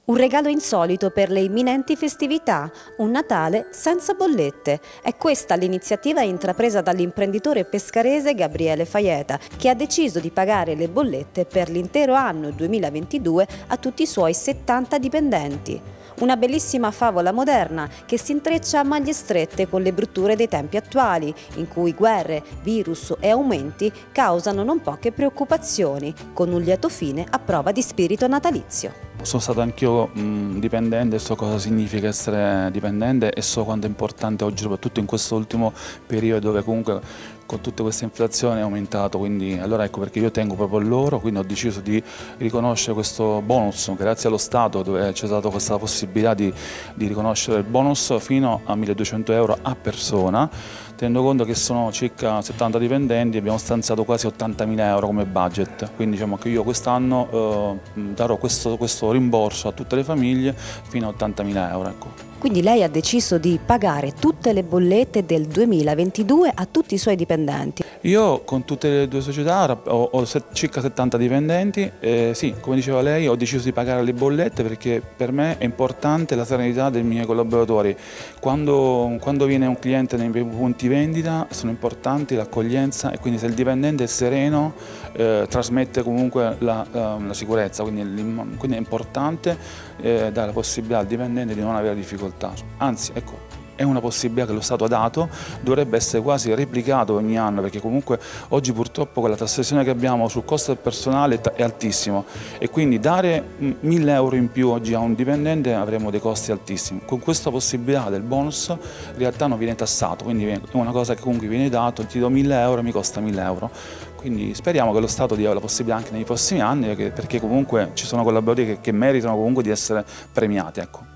Un regalo insolito per le imminenti festività, un Natale senza bollette. È questa l'iniziativa intrapresa dall'imprenditore pescarese Gabriele Faieta, che ha deciso di pagare le bollette per l'intero anno 2022 a tutti i suoi 70 dipendenti. Una bellissima favola moderna che si intreccia a maglie strette con le brutture dei tempi attuali, in cui guerre, virus e aumenti causano non poche preoccupazioni, con un lieto fine a prova di spirito natalizio. Sono stato anch'io dipendente, so cosa significa essere dipendente e so quanto è importante oggi, soprattutto in questo ultimo periodo dove comunque con tutta questa inflazione è aumentato, quindi allora ecco perché io tengo proprio a loro, quindi ho deciso di riconoscere questo bonus grazie allo Stato, dove c'è stata questa possibilità di riconoscere il bonus fino a 1.200 euro a persona, tenendo conto che sono circa 70 dipendenti e abbiamo stanziato quasi 80.000 euro come budget, quindi diciamo che io quest'anno darò questo rimborso a tutte le famiglie fino a 80.000 euro. Ecco. Quindi lei ha deciso di pagare tutte le bollette del 2022 a tutti i suoi dipendenti. Io con tutte le due società ho circa 70 dipendenti, sì, come diceva lei, ho deciso di pagare le bollette perché per me è importante la serenità dei miei collaboratori. Quando viene un cliente nei miei punti vendita sono importanti l'accoglienza e quindi se il dipendente è sereno trasmette comunque la sicurezza, quindi è importante dare la possibilità al dipendente di non avere difficoltà. Anzi, ecco, è una possibilità che lo Stato ha dato, dovrebbe essere quasi replicato ogni anno perché comunque oggi purtroppo con la tassazione che abbiamo sul costo del personale è altissimo e quindi dare 1.000 euro in più oggi a un dipendente avremo dei costi altissimi. Con questa possibilità del bonus in realtà non viene tassato, quindi è una cosa che comunque viene dato, ti do 1.000 euro, mi costa 1.000 euro. Quindi speriamo che lo Stato dia la possibilità anche nei prossimi anni perché comunque ci sono collaboratori che meritano comunque di essere premiati. Ecco.